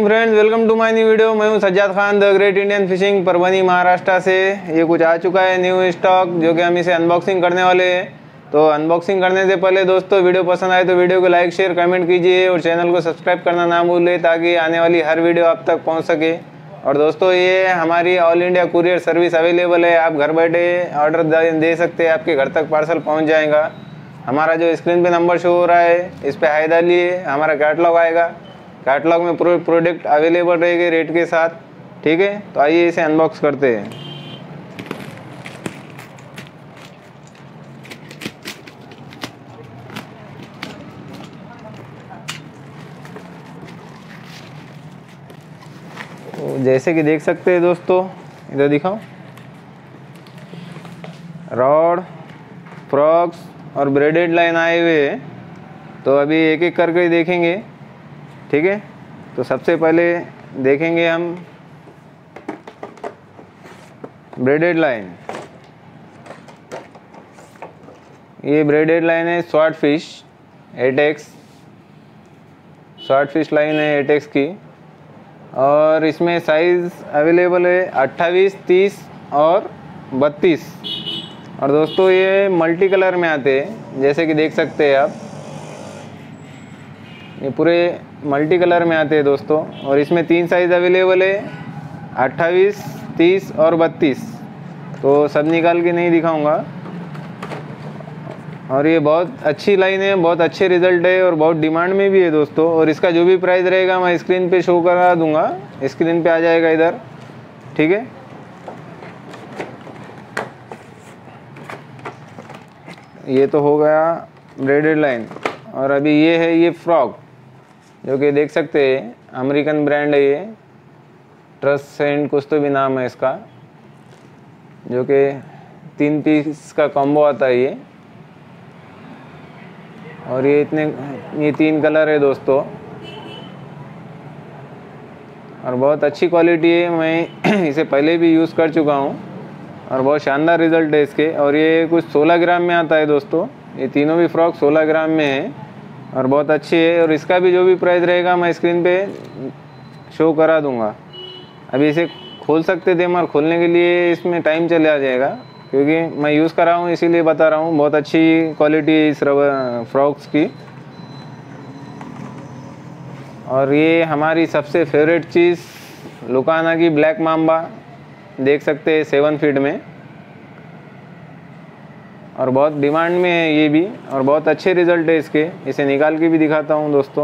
Friends, welcome to my new video. मैं हूं Sajjad Khan, the great Indian fishing, Parbhani Maharashtra से। ये कुछ आ चुका है न्यू स्टॉक, जो कि हम इसे अनबॉक्सिंग करने वाले हैं। तो अनबॉक्सिंग करने से पहले दोस्तों, वीडियो पसंद आए तो वीडियो को लाइक शेयर कमेंट कीजिए और चैनल को सब्सक्राइब करना ना भूलें, ताकि आने वाली हर वीडियो आप तक पहुँच सके। और दोस्तों, ये हमारी all India courier service available है। आप घर बैठे ऑर्डर दे सकते हैं, आपके घर तक पार्सल पहुँच जाएगा। हमारा जो स्क्रीन पे नंबर शो हो रहा है, इस पर हाय डालिए, हमारा कैटलॉग आएगा। कैटलॉग में प्रोडक्ट अवेलेबल रहेंगे रेट के साथ। ठीक है, तो आइए इसे अनबॉक्स करते हैं। तो जैसे कि देख सकते हैं दोस्तों, इधर दिखाओ, रॉड, फ्रॉक्स और ब्रेडेड लाइन आए हुए हैं। तो अभी एक एक करके देखेंगे। ठीक है, तो सबसे पहले देखेंगे हम ब्रेडेड लाइन। ये ब्रेडेड लाइन है sword fish 8X, sword fish line है 8X की। और इसमें साइज़ अवेलेबल है 28, 30 और 32। और दोस्तों, ये मल्टी कलर में आते हैं, जैसे कि देख सकते हैं आप। ये पूरे मल्टी कलर में आते हैं दोस्तों। और इसमें 3 साइज़ अवेलेबल है, 28, 30 और 32। तो सब निकाल के नहीं दिखाऊंगा। और ये बहुत अच्छी लाइन है, बहुत अच्छे रिज़ल्ट है और बहुत डिमांड में भी है दोस्तों। और इसका जो भी प्राइस रहेगा मैं स्क्रीन पे शो करा दूंगा, स्क्रीन पे आ जाएगा इधर। ठीक है, ये तो हो गया ब्रेडेड लाइन। और अभी ये है ये फ्रॉक, जो कि देख सकते हैं, अमेरिकन ब्रांड है ये, ट्रस्ट एंड कुछ तो भी नाम है इसका, जो कि 3 पीस का कॉम्बो आता है ये। और ये 3 कलर है दोस्तों, और बहुत अच्छी क्वालिटी है। मैं इसे पहले भी यूज़ कर चुका हूँ और बहुत शानदार रिज़ल्ट है इसके। और ये कुछ 16 ग्राम में आता है दोस्तों। ये तीनों भी फ्रॉक 16 ग्राम में है और बहुत अच्छी है। और इसका भी जो भी प्राइस रहेगा मैं स्क्रीन पे शो करा दूंगा। अभी इसे खोल सकते थे, मगर खोलने के लिए इसमें टाइम चला जाएगा, क्योंकि मैं यूज़ कर रहा हूँ, इसीलिए बता रहा हूँ। बहुत अच्छी क्वालिटी है इस फ्रॉक्स की। और ये हमारी सबसे फेवरेट चीज़ लुकाना की ब्लैक मांबा, देख सकते हैं 7 फीट में, और बहुत डिमांड में है ये भी। और बहुत अच्छे रिज़ल्ट है इसके। इसे निकाल के भी दिखाता हूँ दोस्तों।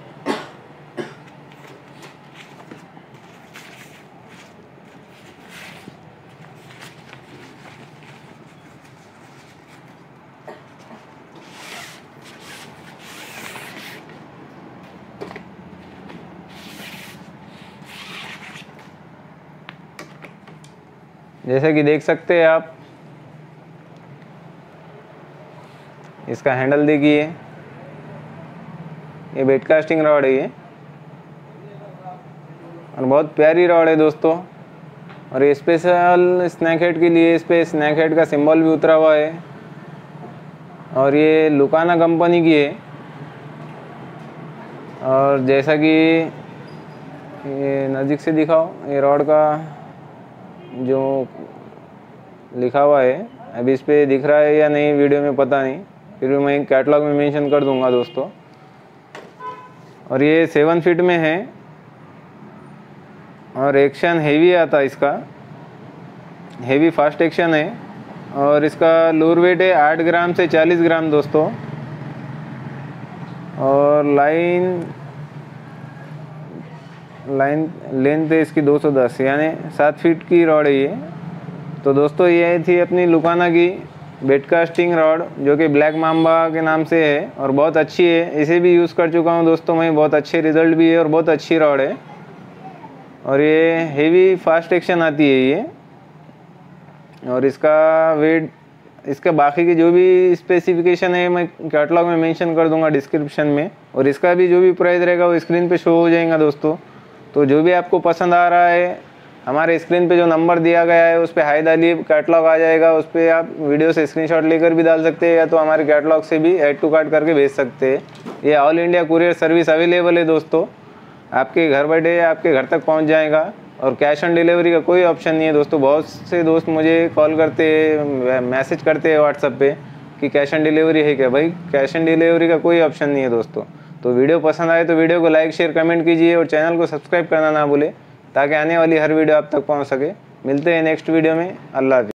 जैसे कि देख सकते हैं आप, इसका हैंडल देखिए, ये बेड कास्टिंग रॉड है ये, और बहुत प्यारी रॉड है दोस्तों। और ये स्पेशल स्नैक हेड के लिए, इस पर स्नैक हेड का सिंबल भी उतरा हुआ है। और ये लुकाना कंपनी की है। और जैसा कि ये नज़दीक से दिखाओ, ये रॉड का जो लिखा हुआ है, अभी इस पर दिख रहा है या नहीं वीडियो में पता नहीं, फिर भी मैं कैटलॉग में मेंशन कर दूंगा दोस्तों। और ये 7 फीट में है और एक्शन हेवी आता है इसका, हेवी फास्ट एक्शन है। और इसका लूर वेट है 8 ग्राम से 40 ग्राम दोस्तों। और लाइन लेंथ है इसकी 210, यानी 7 फीट की रॉड है ये। तो दोस्तों, ये थी अपनी लुकाना की बेड कास्टिंग रॉड, जो कि ब्लैक मांबा के नाम से है और बहुत अच्छी है। इसे भी यूज़ कर चुका हूँ दोस्तों मैं, बहुत अच्छे रिज़ल्ट भी है और बहुत अच्छी रॉड है। और ये हेवी फास्ट एक्शन आती है ये। और इसका वेट, इसका बाकी की जो भी स्पेसिफिकेशन है मैं कैटलॉग में मेंशन कर दूंगा डिस्क्रिप्शन में। और इसका भी जो भी प्राइस रहेगा वो स्क्रीन पे शो हो जाएगा दोस्तों। तो जो भी आपको पसंद आ रहा है, हमारे स्क्रीन पे जो नंबर दिया गया है उस पर हाई डालिए, कैटलॉग आ जाएगा। उस पर आप वीडियो से स्क्रीनशॉट लेकर भी डाल सकते हैं, या तो हमारे कैटलॉग से भी ऐड टू कार्ट करके भेज सकते हैं। ये all India courier service available है दोस्तों। आपके घर बैठे आपके घर तक पहुंच जाएगा। और कैश ऑन डिलीवरी का कोई ऑप्शन नहीं है दोस्तों। बहुत से दोस्त मुझे कॉल करते हैं, मैसेज करते हैं व्हाट्सएप पे कि कैश ऑन डिलीवरी है क्या। भाई कैश ऑन डिलीवरी का कोई ऑप्शन नहीं है दोस्तों। तो वीडियो पसंद आए तो वीडियो को लाइक शेयर कमेंट कीजिए और चैनल को सब्सक्राइब करना ना भूलें, ताकि आने वाली हर वीडियो आप तक पहुंच सके। मिलते हैं नेक्स्ट वीडियो में। अल्लाह हाफ़िज़।